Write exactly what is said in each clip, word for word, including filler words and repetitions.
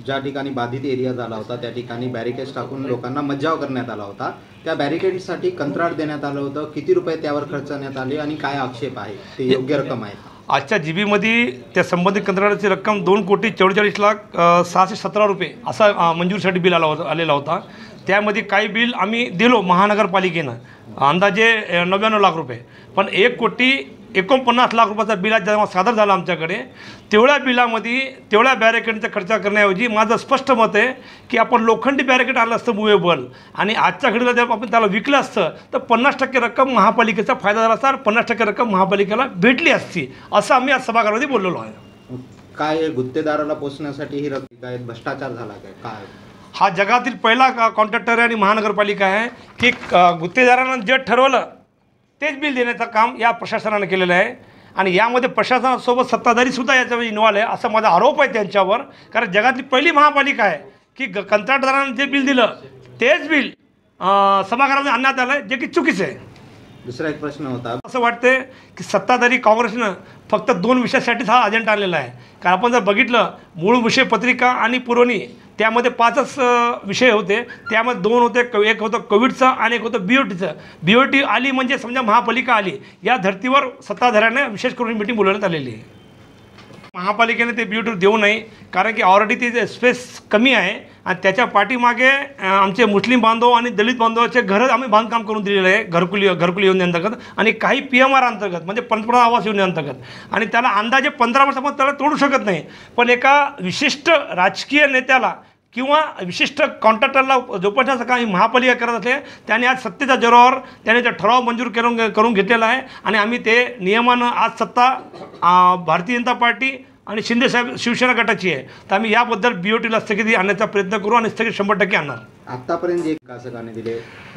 ज्या ठिकाणी बाधित एरिया झाला होता त्या ठिकाणी बॅरिकेड्स टाकून लोकांना मज्जाव करण्यात आला होता। त्या बॅरिकेडसाठी कंत्राट देण्यात आलं होतं, किती रुपये त्यावर खर्च करण्यात आले आणि काय आक्षेप आहे, ते योग्य रक्कम आहे? आजच्या जीबीमध्ये त्या संबंधित कंत्राटाची रक्कम दोन कोटी चौवेचाळीस लाख सहाशे सतरा रुपये असा मंजुरीसाठी बिल आला होता आलेला होता। त्यामध्ये काही बिल आम्ही दिलो महानगरपालिकेनं अंदाजे नव्याण्णव लाख रुपये, पण एक कोटी एकोणपन्नास लाख रुपयाचा बिल आज जेव्हा सादर झाला आमच्याकडे, तेवढ्या बिलामध्ये तेवढ्या बॅरिकेडचा खर्च करण्याऐवजी माझं स्पष्ट मत आहे की आपण लोखंडी बॅरिकेड आणलं असतं मुवेबल आणि आजच्या घडीला जर आपण त्याला विकलं असतं तर पन्नास टक्के रक्कम महापालिकेचा फायदा झाला असता, पन्नास टक्के रक्कम महापालिकेला भेटली असती, असं आम्ही आज सभागृहामध्ये बोललेलो आहे। काय गुत्तेदाराला पोचण्यासाठी ही रक्कम काय भ्रष्टाचार झाला काय काय? हा जगातील पहिला कॉन्ट्रॅक्टर आणि महानगरपालिका आहे की गुत्तेदारानं जे ठरवलं तेच बिल देण्याचं काम या प्रशासनानं केलेलं आहे आणि यामध्ये प्रशासनासोबत सत्ताधारीसुद्धा याच्यामध्ये इन्व्हॉल्व आहे असा माझा आरोप आहे त्यांच्यावर। कारण जगातली पहिली महापालिका आहे की ग कंत्राटदारानं जे बिल दिलं तेच बिल सभागृहामध्ये आणण्यात आलं आहे, जे की चुकीचं आहे। दुसरा एक प्रश्न होता, असं वाटते की सत्ताधारी काँग्रेसनं फक्त दोन विषयासाठीच हा अजेंडा आणलेला आहे। कारण आपण जर बघितलं मूळ विषय पत्रिका आणि पुरवणी त्यामध्ये पाचच विषय होते, त्यामध्ये दोन होते, एक होतं कोविडचं आणि एक होतं बी ओ टीचं। बी ओ टी आली म्हणजे समजा महापालिका आली, या धर्तीवर सत्ताधाऱ्याने विशेष करून मीटिंग बोलवण्यात आलेली आहे। महापालिकेने ते बी ओ टी देऊ नये, कारण की ऑलरेडी ते स्पेस कमी आहे आणि त्याच्या पाठीमागे आमचे मुस्लिम बांधव आणि दलित बांधवाचे घरं आम्ही बांधकाम करून दिलेलं आहे घरकुली घरकुली योजनेअंतर्गत आणि काही पी एम आर अंतर्गत म्हणजे पंतप्रधान आवास योजनेअंतर्गत, आणि त्याला अंदाजे पंधरा वर्षामध्ये त्याला तोडू शकत नाही। पण एका विशिष्ट राजकीय नेत्याला किंवा विशिष्ट कॉन्ट्रॅक्टरला जोपासण्याचं काम ही महापालिका करत असते, त्याने आज सत्तेच्या जोरावर त्याने ते ठराव मंजूर करून करून घेतलेला आहे आणि आम्ही ते नियमानं आज सत्ता भारतीय जनता पार्टी आणि शिंदे साहेब शिवसेना गटाची आहे, तर आम्ही याबद्दल बी ओ टीला स्थगिती आणण्याचा प्रयत्न करू आणि स्थगित शंभर टक्के आणणार। आत्तापर्यंत जे विकासकाने दिले,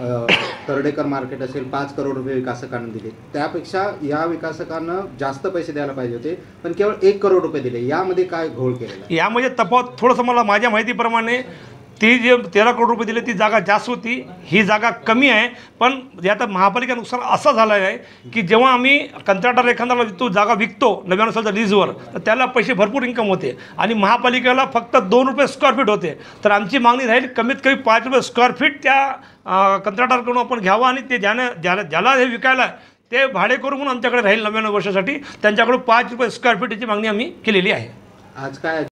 तरडेकर मार्केट असेल पाच करोड रुपये विकासकांना दिले, त्यापेक्षा या विकासकांना जास्त पैसे द्यायला पाहिजे होते, पण केवळ एक करोड रुपये दिले, यामध्ये काय घोळ केलेला? यामध्ये तफावत थोडंसं मला माझ्या माहितीप्रमाणे ती जे तेरा करोड रुपये दिले ती जागा जास्त होती, ही जागा कमी आहे। पण यात महापालिकेनुसार असं झालं आहे की जेव्हा आम्ही कंत्राटदार एखाद्याला विकतो जागा विकतो नव्याण्णव सालच्या लीजवर, तर त्याला पैसे भरपूर इन्कम होते आणि महापालिकेला फक्त दोन रुपये स्क्वेअर फीट होते। तर आमची मागणी राहील कमीत कमी पाच रुपये स्क्वेअर फीट त्या कंत्राटदाराकडून आपण घ्यावं आणि ते ज्यानं ज्याला ज्याला हे विकायला ते भाडे करून म्हणून आमच्याकडे राहील नव्याण्णव वर्षासाठी, त्यांच्याकडून पाच रुपये स्क्वेअर फीटची मागणी आम्ही केलेली आहे। आज काय